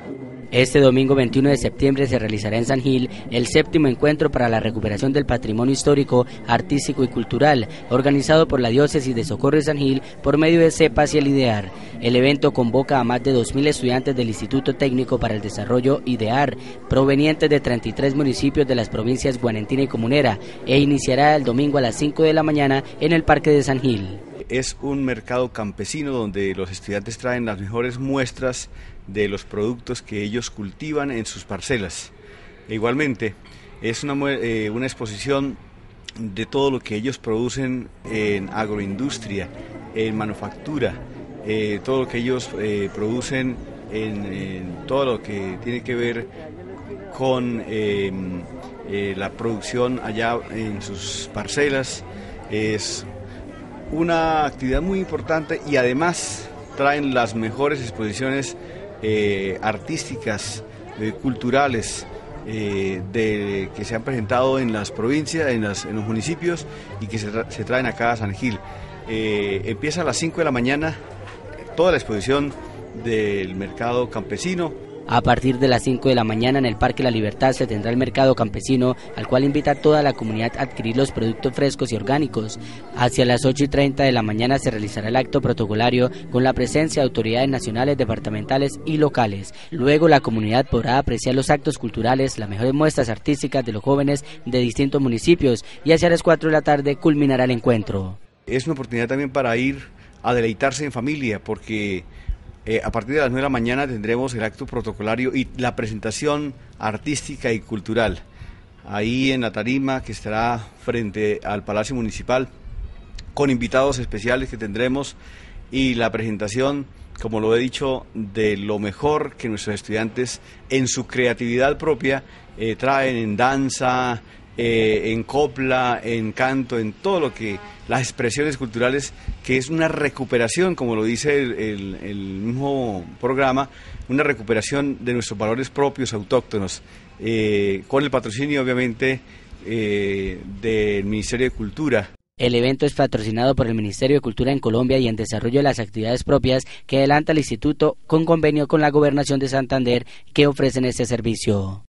Este domingo 21 de septiembre se realizará en San Gil el 7º encuentro para la recuperación del patrimonio histórico, artístico y cultural, organizado por la Diócesis de Socorro de San Gil por medio de CEPAS y el IDEAR. El evento convoca a más de 2.000 estudiantes del Instituto Técnico para el Desarrollo IDEAR, provenientes de 33 municipios de las provincias Guanentina y Comunera, e iniciará el domingo a las 5 de la mañana en el Parque de San Gil. Es un mercado campesino donde los estudiantes traen las mejores muestras de los productos que ellos cultivan en sus parcelas. Igualmente, es una exposición de todo lo que ellos producen en agroindustria, en manufactura, todo lo que ellos producen en todo lo que tiene que ver con la producción allá en sus parcelas. Es una actividad muy importante y además traen las mejores exposiciones artísticas, culturales que se han presentado en las provincias, en los municipios y que se traen acá a San Gil. Empieza a las 5 de la mañana toda la exposición del mercado campesino. A partir de las 5 de la mañana en el Parque La Libertad se tendrá el mercado campesino, al cual invita a toda la comunidad a adquirir los productos frescos y orgánicos. Hacia las 8:30 de la mañana se realizará el acto protocolario con la presencia de autoridades nacionales, departamentales y locales. Luego la comunidad podrá apreciar los actos culturales, las mejores muestras artísticas de los jóvenes de distintos municipios y hacia las 4 de la tarde culminará el encuentro. Es una oportunidad también para ir a deleitarse en familia, porque a partir de las 9 de la mañana tendremos el acto protocolario y la presentación artística y cultural, ahí en la tarima que estará frente al Palacio Municipal, con invitados especiales que tendremos y la presentación, como lo he dicho, de lo mejor que nuestros estudiantes en su creatividad propia traen en danza, en copla, en canto, en todo lo que las expresiones culturales, que es una recuperación, como lo dice el mismo programa, una recuperación de nuestros valores propios, autóctonos, con el patrocinio obviamente del Ministerio de Cultura. El evento es patrocinado por el Ministerio de Cultura en Colombia y en desarrollo de las actividades propias que adelanta el Instituto con convenio con la Gobernación de Santander que ofrecen este servicio.